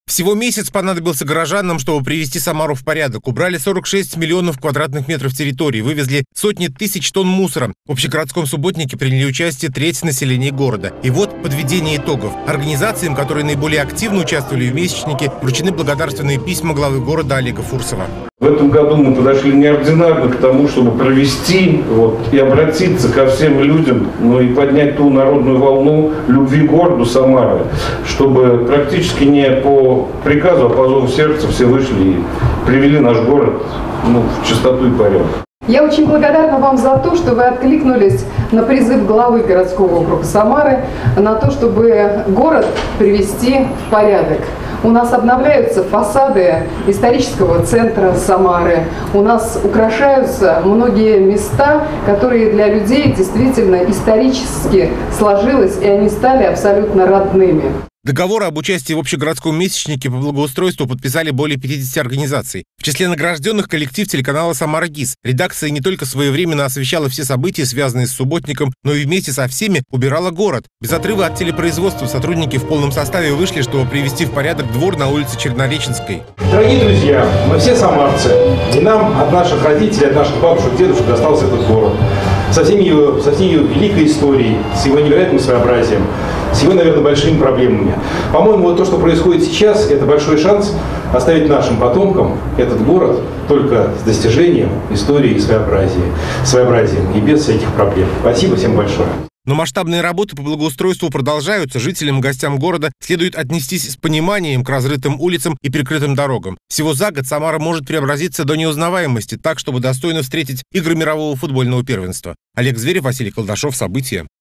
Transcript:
Всего месяц понадобился горожанам, чтобы привести Самару в порядок. Убрали 46 миллионов квадратных метров территории, вывезли сотни тысяч тонн мусора. В общегородском субботнике приняли участие треть населения города. И вот подведение итогов. Организациям, которые наиболее активно участвовали в месячнике, вручены благодарственные письма главы города Олега Фурсова. В этом году мы подошли неординарно к тому, чтобы провести и обратиться ко всем людям, и поднять ту народную волну любви к городу Самары, чтобы практически не по приказу, а по зову сердца все вышли и привели наш город в чистоту и порядок. Я очень благодарна вам за то, что вы откликнулись на призыв главы городского округа Самары на то, чтобы город привести в порядок. У нас обновляются фасады исторического центра Самары. У нас украшаются многие места, которые для людей действительно исторически сложились, и они стали абсолютно родными. Договоры об участии в общегородском месячнике по благоустройству подписали более 50 организаций. В числе награжденных коллектив телеканала «Самара ГИС». Редакция не только своевременно освещала все события, связанные с субботником, но и вместе со всеми убирала город. Без отрыва от телепроизводства сотрудники в полном составе вышли, чтобы привести в порядок двор на улице Чернореченской. Дорогие друзья, мы все самарцы. И нам от наших родителей, от наших бабушек, дедушек достался этот город. Со всей ее великой историей, с его невероятным своеобразием, с его, наверное, большими проблемами. По-моему, то, что происходит сейчас, это большой шанс оставить нашим потомкам этот город только с достижением истории и своеобразием и без всяких проблем. Спасибо всем большое. Но масштабные работы по благоустройству продолжаются. Жителям и гостям города следует отнестись с пониманием к разрытым улицам и перекрытым дорогам. Всего за год Самара может преобразиться до неузнаваемости, так, чтобы достойно встретить игры мирового футбольного первенства. Олег Зверев, Василий Колдашов. События.